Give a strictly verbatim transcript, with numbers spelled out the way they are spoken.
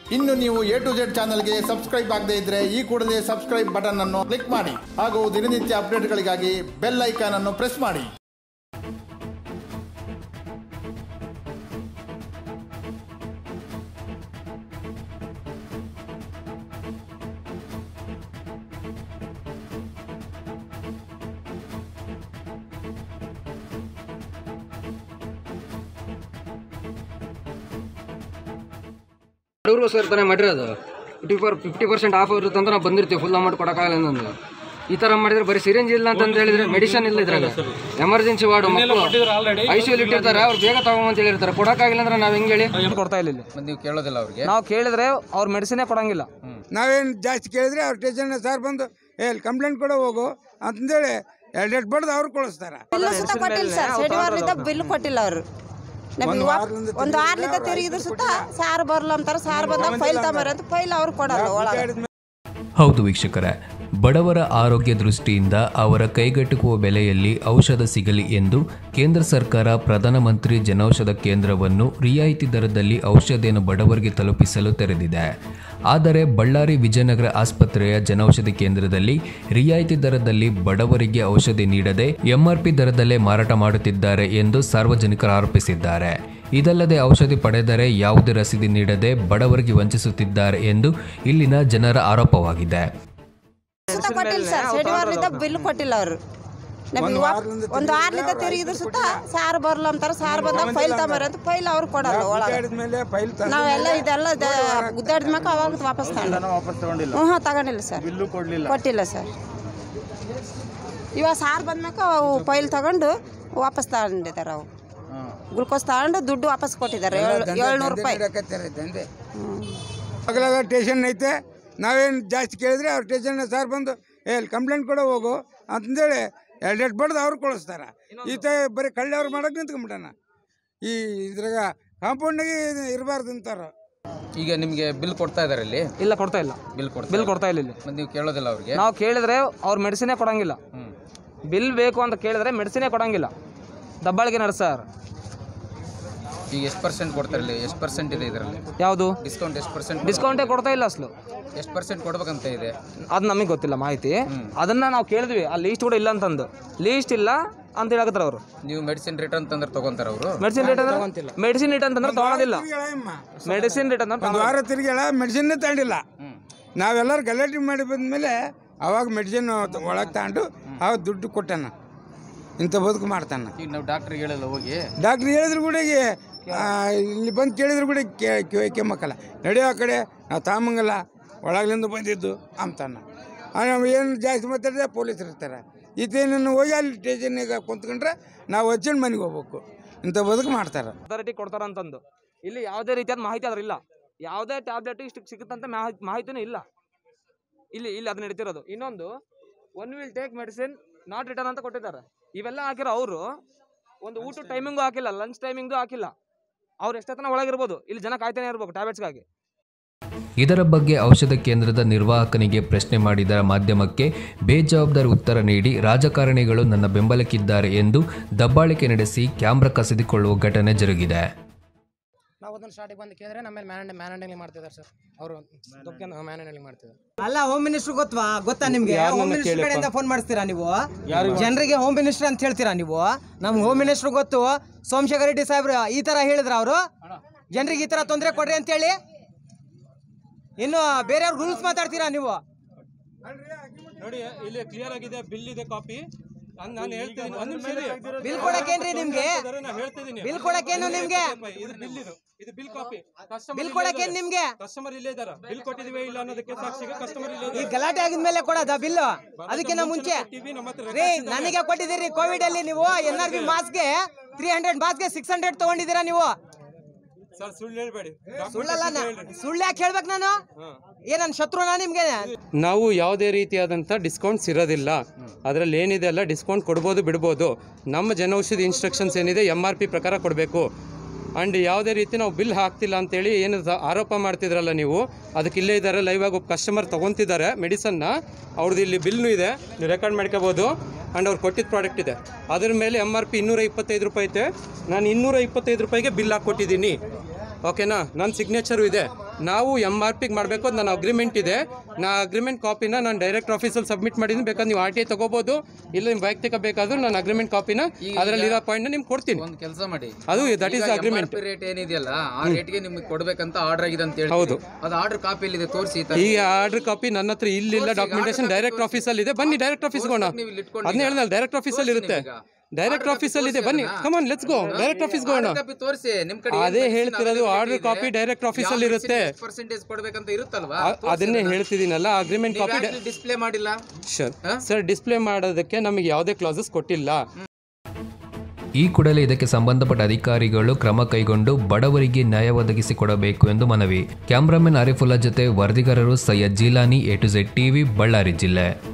ಇನ್ನು ನೀವು A to Z ಚಾನಲ್ಗೆ ಸಬ್ಸ್ಕ್ರೈಬ್ ಆಗದೇ ಇದ್ರೆ ಈ ಕೂಡಲೇ ಸಬ್ಸ್ಕ್ರೈಬ್ ಬಟನ್ ಅನ್ನು ಕ್ಲಿಕ್ ಮಾಡಿ ಹಾಗೂ ದಿನನಿತ್ಯ ಅಪ್ಡೇಟ್ಗಳಿಗಾಗಿ ಬೆಲ್ ಐಕಾನ್ ಅನ್ನು ಪ್ರೆಸ್ ಮಾಡಿ. ಸರ್ ತಾನೇ ಮಾಡಿರೋದು fifty four fifty percent off ಇರುತ್ತೆ ಅಂತ ನಾವು ಬಂದಿರ್ತೀವಿ, ಫುಲ್ ಅಮೌಂಟ್ ಕೊಡೋಕ್ಕಾಗಲ್ಲ ನಂದು. ಈ ಥರ ಮಾಡಿದ್ರೆ ಬರೀ ಸಿರಿಂಜ್ ಇಲ್ಲ ಅಂತ ಹೇಳಿದ್ರೆ ಮೆಡಿಸಿನ್ ಇಲ್ಲ ಇದ್ರಾಗ. ಎಮರ್ಜೆನ್ಸಿ ವಾರ್ಡು ಮಕ್ಕಳು ಐ ಸಿ ಯು ಇಟ್ಟಿರ್ತಾರೆ, ಅವ್ರು ಬೇಗ ತಗೊಂಬಂತ ಹೇಳಿರ್ತಾರೆ. ಕೊಡೋಕ್ಕಾಗಿಲ್ಲ ಅಂದ್ರೆ ನಾವು ಹೆಂಗೆ ಹೇಳಿ ಕೊಡ್ತಾ ಇಲ್ಲ. ನೀವು ಕೇಳೋದಿಲ್ಲ ಅವ್ರಿಗೆ, ನಾವು ಕೇಳಿದ್ರೆ ಅವ್ರು ಮೆಡಿಸಿನೇ ಕೊಡಂಗಿಲ್ಲ. ನಾವೇನು ಜಾಸ್ತಿ ಕೇಳಿದ್ರೆ ಅವ್ರ ಸ್ಟೇಷನ್ ಸರ್ ಬಂದು ಏ ಕಂಪ್ಲೇಂಟ್ ಕೊಡೋ ಹೋಗು ಅಂತಂದೇಳಿ ಎರಡು ಎರಡು ಬಡ್ದು ಅವ್ರು ಕಳಿಸ್ತಾರೆ. ಬಿಲ್ ಕೊಟ್ಟಿಲ್ಲ ಅವರು. ಒಂದು ಆರ್ಲಿಂದ ತಿರುಗಿದ್ರು ಸುತ್ತ ಸಾರ್ ಬರಲ್ಲ ಅಂತಾರೆ. ಸಾರ್ ಬಂದಾಗ ಫೈಲ್ ತಗೊಂಬರ ಅಂತ ಫೈಲ್ ಅವ್ರು ಕೊಡಲ್ಲ ಒಳಗೆ. ಹೌದು ವೀಕ್ಷಕರೇ, ಬಡವರ ಆರೋಗ್ಯ ದೃಷ್ಟಿಯಿಂದ ಅವರ ಕೈಗೆಟುಕುವ ಬೆಲೆಯಲ್ಲಿ ಔಷಧ ಸಿಗಲಿ ಎಂದು ಕೇಂದ್ರ ಸರ್ಕಾರ ಪ್ರಧಾನಮಂತ್ರಿ ಜನೌಷಧ ಕೇಂದ್ರವನ್ನು ರಿಯಾಯಿತಿ ದರದಲ್ಲಿ ಔಷಧಿಯನ್ನು ಬಡವರಿಗೆ ತಲುಪಿಸಲು ತೆರೆದಿದೆ. ಆದರೆ ಬಳ್ಳಾರಿ ವಿಜಯನಗರ ಆಸ್ಪತ್ರೆಯ ಜನೌಷಧಿ ಕೇಂದ್ರದಲ್ಲಿ ರಿಯಾಯಿತಿ ದರದಲ್ಲಿ ಬಡವರಿಗೆ ಔಷಧಿ ನೀಡದೆ ಎಂಆರ್ಪಿ ದರದಲ್ಲೇ ಮಾರಾಟ ಮಾಡುತ್ತಿದ್ದಾರೆ ಎಂದು ಸಾರ್ವಜನಿಕರು ಆರೋಪಿಸಿದ್ದಾರೆ. ಇದಲ್ಲದೆ ಔಷಧಿ ಪಡೆದರೆ ಯಾವುದೇ ರಸೀದಿ ನೀಡದೆ ಬಡವರಿಗೆ ವಂಚಿಸುತ್ತಿದ್ದಾರೆ ಎಂದು ಇಲ್ಲಿನ ಜನರ ಆರೋಪವಾಗಿದೆ. ಬಿಲ್ ಕೊಟ್ಟಿಲ್ಲ ಅವರು. ಒಂದು ಆರ್ಲಿಂದ ತಿರುಗಿದ್ರು ಸುತ್ತ ಸಾರ್ ಬರಲ್ಲ ಅಂತಾರೆ. ಸಾರ್ ಬಂದಾಗ ಫೈಲ್ ತಗೊಂಬರ ಅಂತ ಫೈಲ್ ಅವ್ರು ಕೊಡಲ್ಲ ಒಳಗೆ. ನಾವೆಲ್ಲ ಇದೆಲ್ಲ ಗುದ್ದಾಡಿದ ಮ್ಯಾಕ ಅವಾಗ ವಾಪಸ್ ತಗೊಂಡಿಲ್ಲ. ಹ್ಞೂ ತಗೊಂಡಿಲ್ಲ ಸರ್, ಕೊಟ್ಟಿಲ್ಲ ಸರ್. ಇವಾಗ ಸಾರ್ ಬಂದ್ಮ್ಯಾಕ ಅವು ಫೈಲ್ ತಗೊಂಡು ವಾಪಸ್ ತಗೊಂಡಿದ್ದಾರೆ. ಅವು ಗ್ಲುಕೋಸ್ ತಗೊಂಡು ದುಡ್ಡು ವಾಪಸ್ ಕೊಟ್ಟಿದ್ದಾರೆ, ಏಳ್ನೂರು ರೂಪಾಯಿ. ಅಗಲಾಗ ಸ್ಟೇಷನ್ ಐತೆ, ನಾವೇನು ಜಾಸ್ತಿ ಕೇಳಿದ್ರೆ ಅವ್ರ ಸ್ಟೇಷನ್ ಸರ್ ಬಂದು ಏ ಕಂಪ್ಲೇಂಟ್ ಕೊಡೋ ಹೋಗು ಅಂತಂದೇಳಿ ಎರಡು ಎರಡು ಬಡ್ದು ಅವ್ರು ಕಳಿಸ್ತಾರೆ. ಈತ ಬರೀ ಕಳ್ಳಿ ಅವ್ರು ಮಾಡೋಕೆ ನಿಂತ್ಕೊಂಡ್ಬಿಟ್ಟಾನ. ಈ ಇದ್ರಾಗ ಕಾಂಪೌಂಡ್ನಾಗೆ ಇರಬಾರ್ದು ಅಂತಾರೆ. ಈಗ ನಿಮಗೆ ಬಿಲ್ ಕೊಡ್ತಾ ಇದಾರೆ ಇಲ್ಲಿ? ಇಲ್ಲ, ಕೊಡ್ತಾ ಇಲ್ಲ. ಬಿಲ್ ಕೊಡ್ತಾ ಬಿಲ್ ಕೊಡ್ತಾ ಇಲ್ಲ ಇಲ್ಲಿ. ನೀವು ಕೇಳೋದಿಲ್ಲ ಅವ್ರಿಗೆ? ನಾವು ಕೇಳಿದ್ರೆ ಅವ್ರು ಮೆಡಿಸಿನೇ ಕೊಡಂಗಿಲ್ಲ. ಬಿಲ್ ಬೇಕು ಅಂತ ಕೇಳಿದ್ರೆ ಮೆಡಿಸಿನೇ ಕೊಡಂಗಿಲ್ಲ. ದಬ್ಬಾಳಿಕೆ ನಡೆಸ್ತಾರೆ. ಈಗ ಎಷ್ಟು ಪರ್ಸೆಂಟ್ ಕೊಡ್ತಾರೆ ಇಲ್ಲಿ? ಎಷ್ಟು ಪರ್ಸೆಂಟ್ ಇದೆ ಇದರಲ್ಲಿ? ಯಾವುದು ಡಿಸ್ಕೌಂಟ್? ಎಷ್ಟು ಪರ್ಸೆಂಟ್ ಡಿಸ್ಕೌಂಟೇ ಕೊಡ್ತಾ ಇಲ್ಲ ಅಸಲು. ಎಷ್ಟು ಪರ್ಸೆಂಟ್ ಕೊಡ್ಬೇಕಂತ ಇದೆ ಅದು ನಮಗೆ ಗೊತ್ತಿಲ್ಲ ಮಾಹಿತಿ. ಅದನ್ನ ನಾವು ಕೇಳಿದ್ವಿ, ಆ ಲೀಸ್ಟ್ ಕೂಡ ಇಲ್ಲ ಅಂತಂದು. ಲೀಸ್ಟ್ ಇಲ್ಲ ಅಂತ ಹೇಳಕತ್ತಾರ ಅವರು. ನೀವು ಮೆಡಿಸಿನ್ ರಿಟರ್ನ್ ತಂದ್ರೆ ತಗೊಂತಾರ ಅವರು? ಮೆಡಿಸಿನ್ ರೇಟ್ ಅಂದ್ರೆ ಮೆಡಿಸಿನ್ ರೇಟ್ ಅಂತಂದ್ರೆ ತಗೊಳೋದಿಲ್ಲ. ಮೆಡಿಸಿನ್ ರೇಟ್ ಅಂದ್ರೆ ಒಂದು ವಾರ ತಿರುಗಿಲ್ಲ, ಮೆಡಿಸಿನ್ನೇ ತಗೊಂಡಿಲ್ಲ. ನಾವೆಲ್ಲರೂ ಗಲಾಟೆ ಮಾಡಿ ಬಂದಮೇಲೆ ಅವಾಗ ಮೆಡಿಸಿನ್ ಒಳಗೆ ತಗೊಂಡು ಅವಾಗ ದುಡ್ಡು ಕೊಟ್ಟಾನ. ಇಂಥ ಬದುಕು ಮಾಡ್ತಾನ. ಈಗ ನಾವು ಡಾಕ್ಟ್ರಿಗೆ ಹೇಳಲ್ಲ ಹೋಗಿ? ಡಾಕ್ಟ್ರ್ ಹೇಳಿದ್ರು ಕೂಡ ಇಲ್ಲಿ ಬಂದು ಕೇಳಿದ್ರು ಕೂಡ ಕೆಮ್ಮಕ್ಕಲ್ಲ. ನಡೆಯೋ ಆ ಕಡೆ ನಾವು ತಾಮಂಗಲ್ಲ, ಒಳಗ್ಲಿಂದ ಬಂದಿದ್ದು ಅಂತಾನ. ನಾವು ಏನು ಜಾಸ್ತಿ ಮಾತಾಡಿದ್ರೆ ಪೊಲೀಸರು ಇರ್ತಾರೆ. ಈತೇನನ್ನು ಹೋಗಿ ಅಲ್ಲಿ ಸ್ಟೇಷನ್ಗೆ ಕುಂತ್ಕೊಂಡ್ರೆ ನಾವು ಹಚ್ಚಿನ ಮನೆಗೆ ಹೋಗ್ಬೇಕು. ಇಂಥ ಬದುಕು ಮಾಡ್ತಾರೆ. ಅಥಾರಿಟಿ ಕೊಡ್ತಾರೆ ಅಂತಂದು ಇಲ್ಲಿ ಯಾವುದೇ ರೀತಿಯಾದ ಮಾಹಿತಿ ಅದ್ರ ಇಲ್ಲ. ಯಾವುದೇ ಟ್ಯಾಬ್ಲೆಟ್ ಇಷ್ಟು ಸಿಗುತ್ತಂತ ಮಾಹಿತಿನೂ ಇಲ್ಲ ಇಲ್ಲಿ. ಇಲ್ಲಿ ಅದು ನಡೀತಿರೋದು. ಇನ್ನೊಂದು one will take medicine not return ಅಂತ ಕೊಟ್ಟಿದ್ದಾರೆ. ಇವೆಲ್ಲ ಹಾಕಿರೋ ಅವರು ಒಂದು ಊಟ ಟೈಮಿಂಗು ಹಾಕಿಲ್ಲ, ಲಂಚ್ ಟೈಮಿಂಗು ಹಾಕಿಲ್ಲ. ಅವ್ರು ಎಷ್ಟೊತ್ತನ ಒಳಗಿರ್ಬೋದು, ಇಲ್ಲಿ ಜನ ಕಾಯ್ತಾನೆ ಇರ್ಬೇಕು ಟ್ಯಾಬ್ಲೆಟ್ಸ್ಗಾಗಿ. ಇದರ ಬಗ್ಗೆ ಔಷಧ ಕೇಂದ್ರದ ನಿರ್ವಾಹಕನಿಗೆ ಪ್ರಶ್ನೆ ಮಾಡಿದ ಮಾಧ್ಯಮಕ್ಕೆ ಬೇಜವಾಬ್ದಾರಿ ಉತ್ತರ ನೀಡಿ ರಾಜಕಾರಣಿಗಳು ನನ್ನ ಬೆಂಬಲಕ್ಕಿದ್ದಾರೆ ಎಂದು ದಬ್ಬಾಳಿಕೆ ನಡೆಸಿ ಕ್ಯಾಮ್ರಾ ಕಸಿದುಕೊಳ್ಳುವ ಘಟನೆ ಜರುಗಿದೆ. ನಾವು ಅದನ್ನು ಸ್ಟಾರ್ಟಿಗೆ ಬಂದು ಕೇಳಿದ್ರೆ ನಮ್ಮಲ್ಲಿ ಮ್ಯಾನ್ ಮ್ಯಾನ್ ಮಾಡ್ತಿದ್ದಾರೆ ಸರ್. ಅವರು ಮ್ಯಾನ್ ಹ್ಯಾಂಡ್ಲಿಂಗ್ ಮಾಡ್ತಿದ್ದಾರೆ. ಅಲ್ಲ, ಹೋಮ್ ಮಿನಿಸ್ಟರ್ ಗೊತ್ತಾ ಗೊತ್ತಾ ನಿಮ್ಗೆ? ಹೋಮ್ ಮಿನಿಸ್ಟರ್ ಕಡೆಯಿಂದ ಫೋನ್ ಮಾಡಿಸ್ತೀರಾ ನೀವು? ಜನರಿಗೆ ಹೋಮ್ ಮಿನಿಸ್ಟರ್ ಅಂತ ಹೇಳ್ತೀರಾ ನೀವು? ನಮ್ಗೆ ಹೋಮ್ ಮಿನಿಸ್ಟರ್ ಗೊತ್ತು. ಸೋಮಶೇಖರ್ ರೆಡ್ಡಿ ಸಾಹೇಬ್ರು ಈ ತರ ಹೇಳಿದ್ರ ಅವರು ಜನರಿಗೆ ಈ ತರ ತೊಂದರೆ ಕೊಡ್ರಿ ಅಂತ ಹೇಳಿ. ಇನ್ನು ಬೇರೆಯವ್ರ ರೂಲ್ಸ್ ಮಾತಾಡ್ತೀರಾ ನೀವು? ನೋಡಿ, ಇಲ್ಲಿ ಕ್ಲಿಯರ್ ಆಗಿದೆ, ಬಿಲ್ ಇದೆ, ಕಾಪಿ. ನಾನು ಹೇಳ್ತೀನಿ, ಬಿಲ್ ಕೊಡಕ್ಕೇನ್ರಿ ನಿಮ್ಗೆ? ಬಿಲ್ ಕೊಡಕ್ಕೇನು ನಿಮ್ಗೆ? ಇದು ಬಿಲ್ ಕಾಪಿ. ಬಿಲ್ ಕೊಡಕ್ಕೇನ್ ನಿಮ್ಗೆ? ಕಸ್ಟಮರ್ ಇಲ್ಲೇ ಇದಾರ, ಬಿಲ್ ಕೊಟ್ಟಿದೀವಿ ಇಲ್ಲ ಅನ್ನೋದಕ್ಕೆ ಸಾಕ್ಷಿಗೆ ಕಸ್ಟಮರ್ ಇಲ್ಲೇ ಈ ಗಲಾಟೆ ಆಗಿದ್ಮೇಲೆ ಕೊಡೋದ ಬಿಲ್? ಅದಕ್ಕಿಂತ ಮುಂಚೆ ರೀ ನನಗೆ ಕೊಟ್ಟಿದ್ದೀರಿ ಕೋವಿಡ್ ಅಲ್ಲಿ. ನೀವು ಎನ್ ಆರ್ ಬಿ ಮಾಸ್ಗೆ ತ್ರೀ ಹಂಡ್ರೆಡ್ ಮಾಸ್ಗೆ ಸಿಕ್ಸ್ ಹಂಡ್ರೆಡ್ ತಗೊಂಡಿದ್ದೀರಾ ನೀವು? ಸುಳ್ಳು ಹೇಳ್ಬೇಡಿ. ಸುಳ್ಳಲ್ಲ, ಸುಳ್ಳು ಯಾಕೆ ಹೇಳ್ಬೇಕು ನಾನು? ಏನನ್ ಶತ್ರುನಾ ನಿಮ್ಗೆ? ನಾವು ಯಾವುದೇ ರೀತಿಯಾದಂಥ ಡಿಸ್ಕೌಂಟ್ಸ್ ಇರೋದಿಲ್ಲ. ಅದರಲ್ಲಿ ಏನಿದೆ ಅಲ್ಲ, ಡಿಸ್ಕೌಂಟ್ ಕೊಡ್ಬೋದು ಬಿಡ್ಬೋದು. ನಮ್ಮ ಜನೌಷಧಿ ಇನ್ಸ್ಟ್ರಕ್ಷನ್ಸ್ ಏನಿದೆ ಎಮ್ ಆರ್ ಪಿ ಪ್ರಕಾರ ಕೊಡಬೇಕು. ಆ್ಯಂಡ್ ಯಾವುದೇ ರೀತಿ ನಾವು ಬಿಲ್ ಹಾಕ್ತಿಲ್ಲ ಅಂತೇಳಿ ಏನು ಆರೋಪ ಮಾಡ್ತಿದ್ರಲ್ಲ ನೀವು, ಅದಕ್ಕೆ ಇಲ್ಲೇ ಇದ್ದಾರೆ, ಲೈವ್ ಆಗಿ ಒಬ್ಬ ಕಸ್ಟಮರ್ ತೊಗೊತಿದ್ದಾರೆ ಮೆಡಿಸನ್ನ. ಅವ್ರದ್ದು ಇಲ್ಲಿ ಬಿಲ್ನು ಇದೆ, ನೀವು ರೆಕಾರ್ಡ್ ಮಾಡ್ಕೋಬೋದು. ಆ್ಯಂಡ್ ಅವ್ರು ಕೊಟ್ಟಿದ್ದ ಪ್ರಾಡಕ್ಟ್ ಇದೆ, ಅದ್ರ ಮೇಲೆ ಎಮ್ ಆರ್ ಪಿ ಇನ್ನೂರ ಇಪ್ಪತ್ತೈದು ರೂಪಾಯಿ ಐತೆ. ನಾನು ಇನ್ನೂರ ಇಪ್ಪತ್ತೈದು ರೂಪಾಯಿಗೆ ಬಿಲ್ ಹಾಕ್ಕೊಟ್ಟಿದ್ದೀನಿ. ಓಕೆನಾ? ನನ್ನ ಸಿಗ್ನೇಚರು ಇದೆ. ನಾವು ಎಮ್ ಆರ್ ಪಿಗೆ ಮಾಡಬೇಕು. ನನ್ನ ಅಗ್ರಿಮೆಂಟ್ ಇದೆ, ನಾ ಅಗ್ರಿಮೆಂಟ್ ಕಾಪಿನ ನಾನು ಡೈರೆಕ್ಟ್ ಆಫೀಸಲ್ಲಿ ಸಬ್ಮಿಟ್ ಮಾಡಿದ್ದೀನಿ. ಬೇಕಾದ್ರೆ ನೀವು ಆರ್ ಟಿ ಐ ತಗೋಬಹುದು, ಇಲ್ಲ ನಿಮ್ಮ ವೈಯಕ್ತಿಕ ಬೇಕಾದ್ರೂ ನಾನು ಅಗ್ರಿಮೆಂಟ್ ಕಾಪಿನ ಅದರಲ್ಲಿ ಇರೋ ಪಾಯಿಂಟ್ ನಿಮ್ಗೆ ಕೊಡ್ತೀನಿ. ಒಂದು ಕೆಲಸ ಮಾಡಿ, ಅದು ದಟ್ ಈಸ್ ಅಗ್ರಿಮೆಂಟ್. ರೇಟ್ ಏನಿದೆಯಲ್ಲ ಆ ರೇಟ್ಗೆ ನಿಮ್ಗೆ ಕೊಡ್ಬೇಕಂತ ಆರ್ಡರ್ ಆಗಿದೆ ಅಂತ ಹೇಳಿ. ಹೌದು, ಅದು ಆರ್ಡರ್ ಕಾಪಿ ಇದೆ, ತೋರಿಸಿ. ಈ ಆರ್ಡರ್ ಕಾಪಿ ನನ್ನ ಹತ್ರ ಇಲ್ಲಿಲ್ಲ, ಡಾಕ್ಯುಮೆಂಟೇಶನ್ ಡೈರೆಕ್ಟ್ ಆಫೀಸಲ್ಲಿ ಇದೆ. ಬನ್ನಿ ಡೈರೆಕ್ಟ್ ಆಫೀಸ್ಗೆ ಹೋಗೋಣ. ಅದನ್ನ ಹೇಳಿದ್ರೆ ಡೈರೆಕ್ಟ್ ಆಫೀಸಲ್ಲಿ ಇರುತ್ತೆ, ಡೈರೆಕ್ಟ್ ಆಫೀಸಲ್ಲಿ ಇದೆ. ಬನ್ನಿ, come on, let's go, direct ಆಫೀಸ್ಗೆ ಹೋಗೋಣ. ಅದೇ ಹೇಳ್ತಿರೋದು, ಆರ್ಡರ್ ಕಾಪಿ ಡೈರೆಕ್ಟ್ ಆಫೀಸಲ್ಲಿ ಇರುತ್ತೆ. ಪರ್ಸೆಂಟೇಜ್ ಕೊಡಬೇಕಂತ ಇರುತ್ತಲ್ವಾ, ಅದನ್ನೇ ಹೇಳ್ತಿದ್ದೀನಲ್ಲ, ಅಗ್ರಿಮೆಂಟ್ ಕಾಪಿ ಡಿಸ್ಪ್ಲೇ ಮಾಡಿಲ್ಲ. ಶೋರ್ ಸರ್, ಡಿಸ್ಪ್ಲೇ ಮಾಡೋದಕ್ಕೆ ನಮಗೆ ಯಾವುದೇ ಕ್ಲಾಸಸ್ ಕೊಟ್ಟಿಲ್ಲ. ಈ ಕೂಡಲೇ ಇದಕ್ಕೆ ಸಂಬಂಧಪಟ್ಟ ಅಧಿಕಾರಿಗಳು ಕ್ರಮ ಕೈಗೊಂಡು ಬಡವರಿಗೆ ನ್ಯಾಯ ಒದಗಿಸಿಕೊಡಬೇಕು ಎಂದು ಮನವಿ. ಕ್ಯಾಮ್ರಾಮನ್ ಆರಿಫುಲ್ಲಾ ಜೊತೆ ವರದಿಗಾರರು Syed Jilani, A to Z TV, Ballari ಜಿಲ್ಲೆ.